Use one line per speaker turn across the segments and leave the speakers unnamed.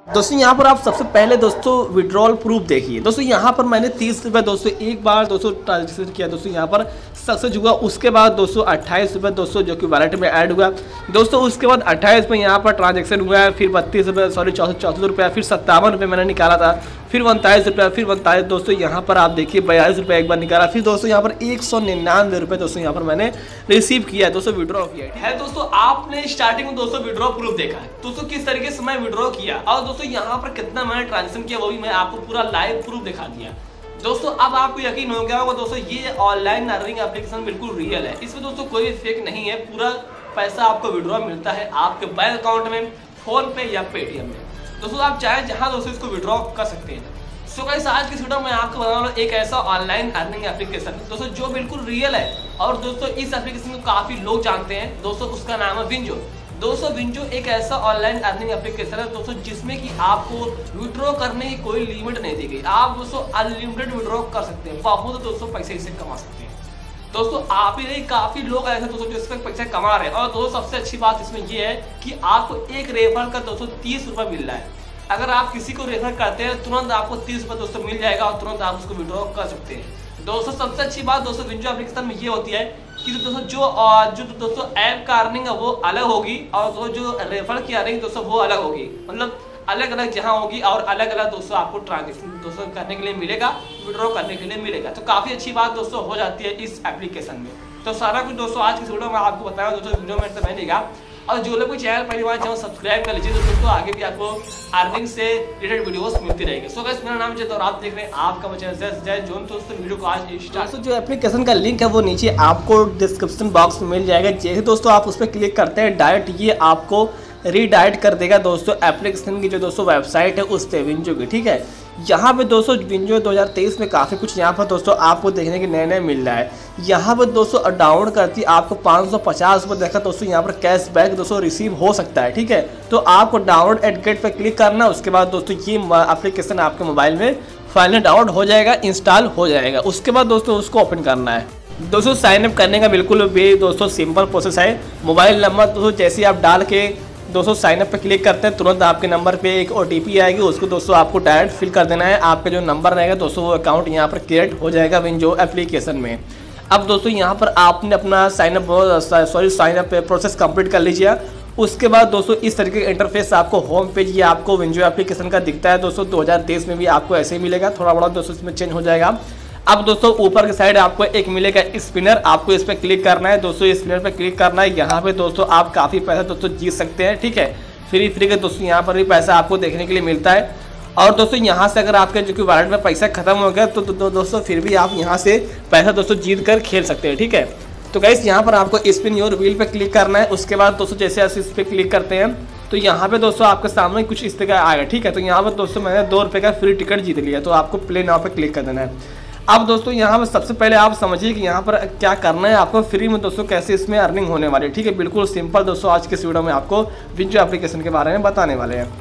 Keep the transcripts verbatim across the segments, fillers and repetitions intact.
दोस्तों यहाँ पर आप सबसे पहले दोस्तों विड्रॉल प्रूफ देखिए। दोस्तों यहाँ पर मैंने तीस रुपये दोस्तों एक बार दोस्तों ट्रांजेक्शन किया दोस्तों, यहाँ पर सक्सेस हुआ। उसके बाद दोस्तों अट्ठाईस रुपये दोस्तों जो कि वॉलेट में ऐड हुआ दोस्तों। उसके बाद अट्ठाईस रुपये यहाँ पर ट्रांजेक्शन हुआ है, फिर बत्तीस रुपये सॉरी चौसठ चौसठ रुपया, फिर सत्तावन रुपये मैंने निकाला था, फिर उनतालीस रुपया, फिर उनतालीस दोस्तों यहाँ पर आप देखिए बयालीस रुपये एक बार निकाला, फिर दोस्तों यहाँ पर एक सौ निन्यानवे रुपये दोस्तों यहाँ पर मैंने रिसीव किया दोस्तों, विड्रॉ किया है। दोस्तों आपने स्टार्टिंग में दोस्तों विड्रॉ प्रूफ देखा है दोस्तों किस तरीके से मैं विड्रॉ किया, और दोस्तों यहाँ पर कितना मैंने ट्रांजेक्शन किया वो भी मैं आपको पूरा लाइव प्रूफ दिखा दिया दोस्तों। अब आपको यकीन हो गया होगा दोस्तों ये ऑनलाइन अर्निंग एप्लीकेशन बिल्कुल रियल है, इसमें दोस्तों कोई फेक नहीं है। पूरा पैसा आपको विड्रॉ मिलता है आपके बैंक अकाउंट में, फोन पे या पेटीएम में दोस्तों। आप चाहे जहां दोस्तों इसको विड्रॉ कर सकते हैं। सो so गाइस आज की वीडियो में आपको बताने वाला एक ऐसा ऑनलाइन अर्निंग एप्लीकेशन दोस्तों जो बिल्कुल रियल है, और दोस्तों इस एप्लीकेशन को काफी लोग जानते हैं दोस्तों। उसका नाम है विंजो दोस्तों। विंजो एक ऐसा ऑनलाइन अर्निंग एप्लीकेशन है दोस्तों जिसमें कि आपको विड्रॉ करने की कोई लिमिट नहीं दी गई। आप दोस्तों अनलिमिटेड विड्रॉ कर सकते हैं, बहुत दोस्तों पैसे इससे कमा सकते हैं दोस्तों। आप ही नहीं काफी लोग ऐसे दोस्तों जो इसमें पैसे कमा रहे हैं। और दोस्तों सबसे अच्छी बात इसमें यह है कि आपको एक रेफर का दोस्तों तीस रुपये मिल रहा है। अगर आप किसी को रेफर करते हैं तुरंत आपको तीस रुपये दोस्तों मिल जाएगा और तुरंत आप उसको विड्रॉ कर सकते हैं दोस्तों। सबसे अच्छी बात दोस्तों विंजो एप्लीकेशन में ये होती है कि दोस्तों जो जो दोस्तों ऐप का अर्निंग है वो अलग होगी, और दोस्तों जो रेफर की अर्निंग दोस्तों वो अलग होगी, मतलब अलग अलग जहां होगी, और अलग अलग दोस्तों आपको ट्रांजेक्शन दोस्तों करने के लिए मिलेगा, विड्रॉ करने के लिए मिलेगा। तो काफी अच्छी बात दोस्तों हो जाती है इस एप्लीकेशन में। तो सारा कुछ दोस्तों आज की वीडियो में आपको बताया दोस्तों, वीडियो में तो मैंने और जो लोग चैनल पहली बार चैनल सब्सक्राइब कर लीजिए दोस्तों, आगे भी आपको अर्निंग से रिलेटेड वीडियोस मिलती रहेगी। सो गाइस मेरा नाम है और आप देख रहे हैं आपका चैनल जय जोन। दोस्तों वीडियो को आज स्टार्ट। दोस्तों जो एप्लीकेशन का लिंक है वो नीचे आपको डिस्क्रिप्शन बॉक्स में मिल जाएगा। जैसे दोस्तों आप उस पर क्लिक करते हैं डायरेक्ट ये आपको रीडायरेक्ट कर देगा दोस्तों एप्लीकेशन की जो दोस्तों वेबसाइट है उस पे विंजो की। ठीक है, यहाँ पे दोस्तों विंजो दो हज़ार तेईस में काफ़ी कुछ यहाँ पर दोस्तों आपको देखने के नए नए मिल रहा है। यहाँ पर दोस्तों डाउनलोड करती आपको पाँच सौ पचास रुपये देखा दोस्तों यहाँ पर कैशबैक दोस्तों रिसीव हो सकता है। ठीक है, तो आपको डाउनलोड एट गेट पर क्लिक करना, उसके बाद दोस्तों ये एप्लीकेशन आपके मोबाइल में फाइनली डाउनलोड हो जाएगा, इंस्टॉल हो जाएगा। उसके बाद दोस्तों उसको ओपन करना है दोस्तों। साइन अप करने का बिल्कुल भी दोस्तों सिंपल प्रोसेस है। मोबाइल नंबर दोस्तों जैसे आप डाल के दोस्तों साइन अप पे क्लिक करते हैं तुरंत आपके नंबर पे एक ओटीपी आएगी, उसको दोस्तों आपको डायरेक्ट फिल कर देना है। आपका जो नंबर रहेगा दोस्तों वो अकाउंट यहाँ पर क्रिएट हो जाएगा विंजो एप्लीकेशन में। अब दोस्तों यहाँ पर आपने अपना sign up sorry sign up process complete कर लीजिए। उसके बाद दोस्तों इस तरीके का इंटरफेस आपको होम पेज ये आपको विंजो एप्लीकेशन का दिखता है दोस्तों। दो हज़ार तेईस में भी आपको ऐसे ही मिलेगा, थोड़ा बड़ा दोस्तों इसमें चेंज हो जाएगा। अब दोस्तों ऊपर की साइड आपको एक मिलेगा स्पिनर, आपको इस पर क्लिक करना है दोस्तों। स्पिनर पे क्लिक करना है, यहाँ पे दोस्तों आप काफ़ी पैसा दोस्तों जीत सकते हैं। ठीक है, फ्री फ्री के दोस्तों यहाँ पर भी पैसा आपको देखने के लिए मिलता है। और दोस्तों यहाँ से अगर आपके जो कि वॉलेट में पैसा खत्म हो गया तो, तो, तो दोस्तों फिर भी आप यहाँ से पैसा दोस्तों जीत कर खेल सकते हैं। ठीक है, तो गाइस यहाँ पर आपको स्पिन योर व्हील पे क्लिक करना है। उसके बाद दोस्तों जैसे आप इस पर क्लिक करते हैं तो यहाँ पे दोस्तों आपके सामने कुछ इस तरह आएगा। ठीक है, तो यहाँ पर दोस्तों मैंने दो रुपये का फ्री टिकट जीत लिया, तो आपको प्ले नाउ पे क्लिक कर देना है। अब दोस्तों यहाँ पर सबसे पहले आप समझिए कि यहाँ पर क्या करना है आपको, फ्री में दोस्तों कैसे इसमें अर्निंग होने वाली है। ठीक है, बिल्कुल सिंपल दोस्तों आज के इस वीडियो में आपको विंजो एप्लीकेशन के बारे में बताने वाले हैं।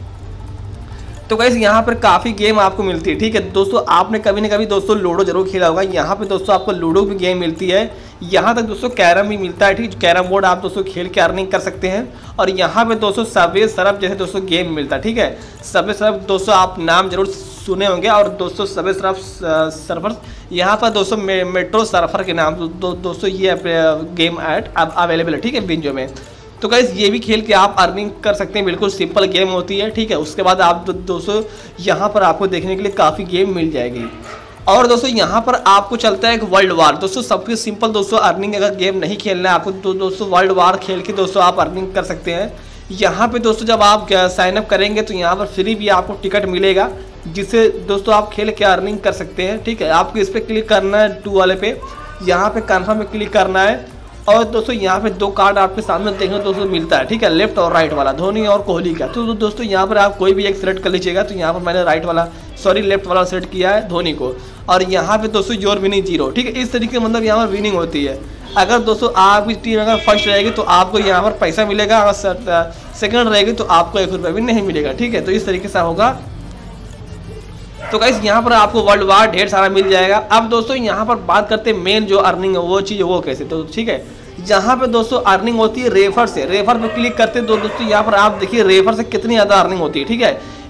तो गाइस यहाँ पर काफ़ी गेम आपको मिलती है। ठीक है दोस्तों, आपने कभी ना कभी दोस्तों लूडो जरूर खेला होगा। यहाँ पे दोस्तों आपको लूडो की गेम मिलती है, यहाँ तक दोस्तों कैरम भी मिलता है। ठीक है, कैरम बोर्ड आप दोस्तों खेल के अर्निंग कर सकते हैं। और यहाँ पे दोस्तों सबवे सरफ जैसे दोस्तों गेम मिलता है। ठीक है, सबवे सरफ दोस्तों आप नाम जरूर सुने होंगे। और दोस्तों सबवे सरफ सर्फर यहाँ पर दोस्तों मे, मेट्रो सर्फर के नाम दो, दोस्तों ये गेम ऐड अब अवेलेबल है। ठीक है, विंजो में। तो गाइस ये भी खेल के आप अर्निंग कर सकते हैं, बिल्कुल सिंपल गेम होती है। ठीक है, उसके बाद आप दो, दोस्तों यहाँ पर आपको देखने के लिए काफ़ी गेम मिल जाएगी। और दोस्तों यहाँ पर आपको चलता है एक वर्ल्ड वार दोस्तों। सबसे सिंपल दोस्तों अर्निंग अगर गेम नहीं खेलना है आपको तो दोस्तों वर्ल्ड वार खेल के दोस्तों आप अर्निंग कर सकते हैं। यहाँ पे दोस्तों जब आप साइन अप करेंगे तो यहाँ पर फ्री भी आपको टिकट मिलेगा, जिससे दोस्तों आप खेल के अर्निंग कर सकते हैं। ठीक है, आपको इस पर क्लिक करना है टू वाले पे, यहाँ पे कन्फर्म पे क्लिक करना है। और दोस्तों यहाँ पे दो कार्ड आपके सामने देखने दोस्तों मिलता है। ठीक है, लेफ्ट और राइट वाला, धोनी और कोहली का। तो दोस्तों यहाँ पर आप कोई भी एक सेलेक्ट कर लीजिएगा। तो यहाँ पर मैंने राइट वाला सॉरी लेफ्ट वाला सेलेक्ट किया है, धोनी को। और यहाँ पे दोस्तों योर विनिंग जीरो। ठीक है, इस तरीके मतलब यहाँ पर विनिंग होती है। अगर दोस्तों आपकी टीम अगर फर्स्ट रहेगी तो आपको यहाँ पर पैसा मिलेगा, अगर सेकंड रहेगी तो आपको एक रुपया भी नहीं मिलेगा। ठीक है, तो इस तरीके से होगा। तो गाइस यहाँ पर आपको वर्ल्ड वार ढेर सारा मिल जाएगा। अब दोस्तों यहाँ पर बात करते हैं मेन जो अर्निंग है वो चीज़ वो कैसे। तो ठीक है, यहाँ पे दोस्तों अर्निंग होती है रेफर से। रेफर पे क्लिक करते हैं तो दोस्तों यहाँ पर आप देखिए रेफर से कितनी ज़्यादा अर्निंग होती है। ठीक है,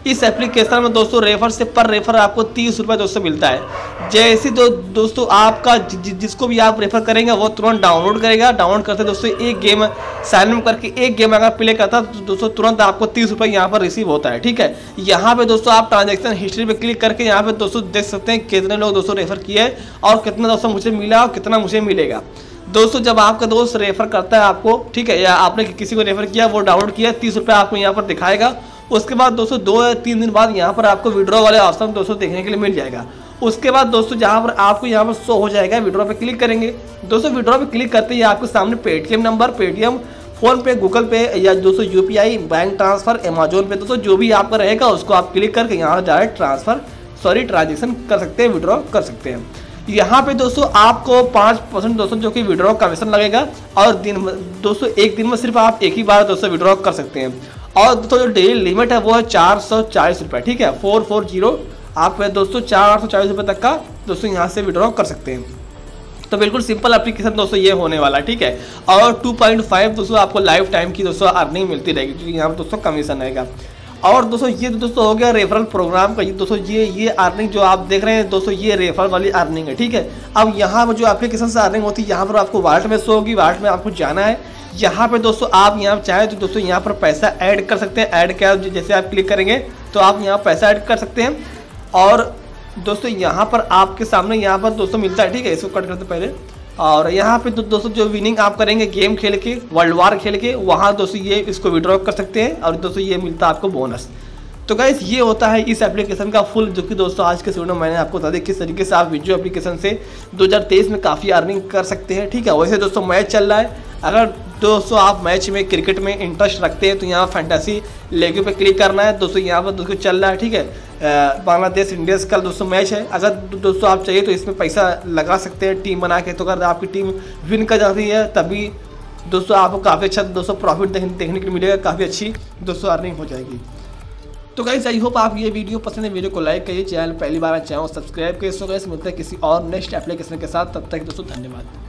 इस एप्लीकेशन में दोस्तों रेफर से पर रेफर आपको तीस रुपये दोस्तों मिलता है। जैसे दो दोस्तों आपका जि, जि, जिसको भी आप रेफर करेंगे वो तुरंत डाउनलोड करेगा। डाउनलोड करते दोस्तों एक गेम साइन अप करके एक गेम अगर प्ले करता है तो दोस्तों तुरंत आपको तीस रुपये यहाँ पर रिसीव होता है। ठीक है, यहाँ पे दोस्तों आप ट्रांजेक्शन हिस्ट्री पे क्लिक करके यहाँ पे दोस्तों देख सकते हैं कितने लोग दोस्तों रेफर किए और कितना दोस्तों मुझे मिला और कितना मुझे मिलेगा। दोस्तों जब आपका दोस्त रेफर करता है आपको, ठीक है, या आपने किसी को रेफर किया, वो डाउनलोड किया, तीस रुपये आपको यहाँ पर दिखाएगा। उसके बाद दोस्तों दो या तीन दिन बाद यहाँ पर आपको विड्रॉ वाले ऑप्शन दोस्तों देखने के लिए मिल जाएगा। उसके बाद दोस्तों जहाँ पर आपको यहाँ पर शो हो जाएगा, विड्रॉ पे क्लिक करेंगे। दोस्तों विड्रॉ पे क्लिक करते ही आपके सामने Paytm number, Paytm, PhonePe, Google Pay या दोस्तों यूपीआई, बैंक ट्रांसफर, अमेजोन पे दोस्तों जो भी आपका रहेगा उसको आप क्लिक करके यहाँ डायरेक्ट ट्रांसफर सॉरी ट्रांजेक्शन कर सकते हैं, विड्रॉ कर सकते हैं। यहाँ पे दोस्तों आपको पाँच परसेंट दोस्तों जो कि विड्रॉ कमीशन लगेगा और दिन दोस्तों एक दिन में सिर्फ आप एक ही बार दोस्तों विड्रॉ कर सकते हैं। और दोस्तों जो डेली लिमिट है वो है चार सौ चालीस रुपये। ठीक है, फोर फोर जीरो आप दोस्तों चार सौ चालीस रुपये तक का दोस्तों यहाँ से विड्रॉ कर सकते हैं। तो बिल्कुल सिंपल एप्लीकेशन दोस्तों ये होने वाला है। ठीक है, और टू पॉइंट फाइव दोस्तों आपको लाइफ टाइम की दोस्तों अर्निंग मिलती रहेगी, क्योंकि यहाँ पर दोस्तों कमीशन रहेगा। और दोस्तों ये दोस्तों हो गया रेफरल प्रोग्राम का। ये दोस्तों ये ये अर्निंग जो आप देख रहे हैं दोस्तों ये रेफरल वाली अर्निंग है। ठीक है, अब यहाँ पर जो एप्लीकेशन से अर्निंग होती है यहाँ पर आपको वॉलेट में शो होगी, वॉलेट में आपको जाना है। यहाँ पे दोस्तों आप यहाँ चाहे तो दोस्तों यहाँ पर पैसा ऐड कर सकते हैं। ऐड क्या, जैसे आप क्लिक करेंगे तो आप यहाँ पैसा ऐड कर सकते हैं। और दोस्तों यहाँ पर आपके सामने यहाँ पर दोस्तों मिलता है। ठीक है, इसको कट करते पहले। और यहाँ पे तो दोस्तों जो विनिंग आप करेंगे गेम खेल के, वर्ल्ड वार खेल के, वहाँ दोस्तों ये इसको विड्रॉ कर सकते हैं और दोस्तों ये मिलता है आपको बोनस। तो गाइस ये होता है इस एप्लीकेशन का फुल, जो कि दोस्तों आज के वीडियो में मैंने आपको बता दिया किस तरीके से आप वीडियो एप्लीकेशन से दो हज़ार तेईस में काफ़ी अर्निंग कर सकते हैं। ठीक है, वैसे दोस्तों मैच चल रहा है, अगर दोस्तों आप मैच में क्रिकेट में इंटरेस्ट रखते हैं तो यहाँ फैंटेसी लीग पे क्लिक करना है। दोस्तों यहाँ पर दोस्तों चल रहा है। ठीक है, बांग्लादेश इंडिया का दोस्तों मैच है। अगर दोस्तों आप चाहिए तो इसमें पैसा लगा सकते हैं टीम बना के। तो अगर आपकी टीम विन कर जाती है तभी दोस्तों आपको काफ़ी अच्छा दोस्तों प्रॉफिट देखने के लिए मिलेगा, काफ़ी अच्छी दोस्तों अर्निंग हो जाएगी। तो गाइस आई होप आप ये वीडियो पसंद है, वीडियो को लाइक करिए, चैनल पहली बार चैनल सब्सक्राइब करिए। सो गाइस मिलते हैं किसी और नेक्स्ट एप्लीकेशन के साथ, तब तक दोस्तों धन्यवाद।